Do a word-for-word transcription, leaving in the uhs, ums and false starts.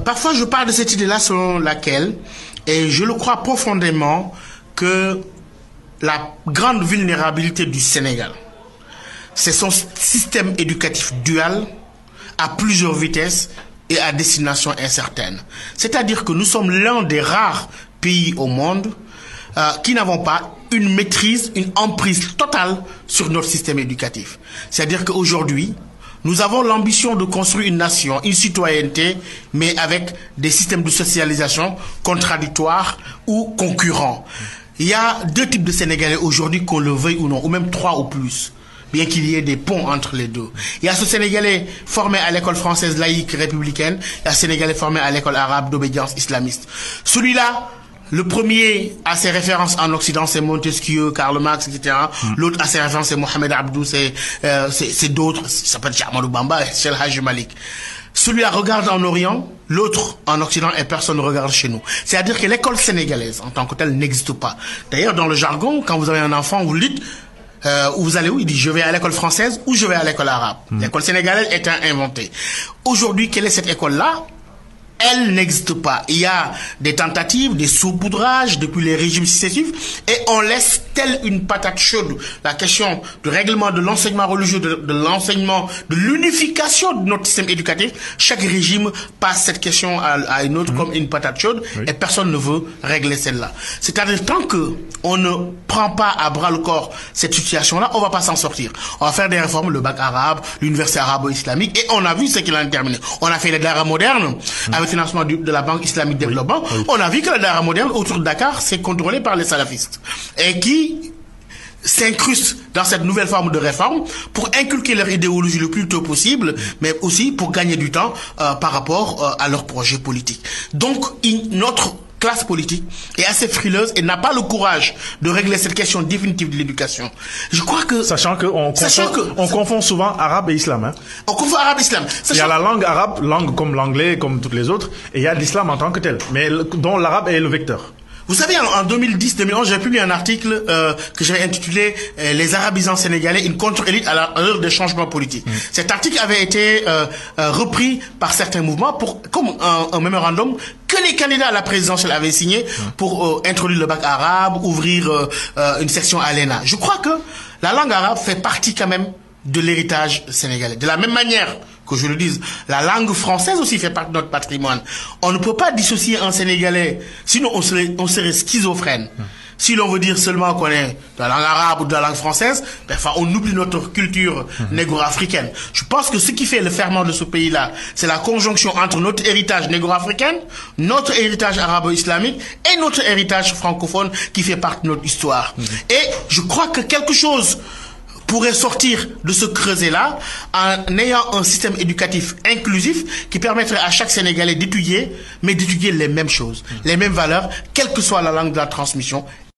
parfois je parle de cette idée-là selon laquelle, et je le crois profondément, que la grande vulnérabilité du Sénégal, c'est son système éducatif dual à plusieurs vitesses et à destination incertaine. C'est-à-dire que nous sommes l'un des rares pays au monde euh, qui n'avons pas une maîtrise, une emprise totale sur notre système éducatif. C'est-à-dire qu'aujourd'hui, nous avons l'ambition de construire une nation, une citoyenneté, mais avec des systèmes de socialisation contradictoires ou concurrents. Il y a deux types de Sénégalais aujourd'hui, qu'on le veuille ou non, ou même trois ou plus, bien qu'il y ait des ponts entre les deux. Il y a ce Sénégalais formé à l'école française laïque républicaine, il y a ce Sénégalais formé à l'école arabe d'obédience islamiste. Celui-là, le premier a ses références en Occident, c'est Montesquieu, Karl Marx, et cetera. Mm. L'autre a ses références, c'est Mohamed Abdou, c'est euh, d'autres, ça s'appelle Ahmadou Bamba, c'est El Hadji Malik. Celui-là regarde en Orient, l'autre en Occident, et personne ne regarde chez nous. C'est-à-dire que l'école sénégalaise, en tant que telle, n'existe pas. D'ailleurs, dans le jargon, quand vous avez un enfant, vous le dites, euh, où vous allez où? Il dit, je vais à l'école française ou je vais à l'école arabe. Mm. L'école sénégalaise est inventée. Aujourd'hui, quelle est cette école-là? Elle n'existe pas. Il y a des tentatives, des saupoudrages depuis les régimes successifs et on laisse telle une patate chaude la question du règlement de l'enseignement religieux, de, de l'enseignement, de l'unification de notre système éducatif. Chaque régime passe cette question à, à une autre mmh. comme une patate chaude oui. et personne ne veut régler celle-là. C'est-à-dire tant que on ne prend pas à bras le corps cette situation-là, on va pas s'en sortir. On va faire des réformes, le bac arabe, l'université arabo-islamique et on a vu ce qu'il en a terminé. On a fait les daras modernes mmh. avec financement du, de la Banque islamique de développement, oui, oui. On a vu que la Dara moderne autour de Dakar, c'est contrôlé par les salafistes. Et qui s'incrustent dans cette nouvelle forme de réforme pour inculquer leur idéologie le plus tôt possible, mais aussi pour gagner du temps euh, par rapport euh, à leur projet politique. Donc, il, notre classe politique est assez frileuse et n'a pas le courage de régler cette question définitive de l'éducation. Je crois que... Sachant qu'on confond, que, on confond souvent arabe et islam. Hein. On confond arabe et islam. Il y a la langue arabe, langue comme l'anglais, comme toutes les autres, et il y a l'islam en tant que tel, mais dont l'arabe est le vecteur. Vous savez, en deux mille dix deux mille onze, j'ai publié un article euh, que j'avais intitulé euh, « Les arabisants sénégalais, une contre-élite à l'heure des changements politiques mmh. ». Cet article avait été euh, euh, repris par certains mouvements pour, comme un, un mémorandum que les candidats à la présidentielle avaient signé mmh. pour euh, introduire le bac arabe, ouvrir euh, euh, une section à l'E N A. Je crois que la langue arabe fait partie quand même de l'héritage sénégalais. De la même manière que je le dise, la langue française aussi fait partie de notre patrimoine. On ne peut pas dissocier un Sénégalais, sinon on serait, on serait schizophrène. Mmh. Si l'on veut dire seulement qu'on est de la langue arabe ou de la langue française, ben, enfin, on oublie notre culture mmh. négro-africaine. Je pense que ce qui fait le ferment de ce pays-là, c'est la conjonction entre notre héritage négro-africain, notre héritage arabo-islamique et notre héritage francophone qui fait partie de notre histoire. Mmh. Et je crois que quelque chose pourrait sortir de ce creuset-là en ayant un système éducatif inclusif qui permettrait à chaque Sénégalais d'étudier, mais d'étudier les mêmes choses, mmh. les mêmes valeurs, quelle que soit la langue de la transmission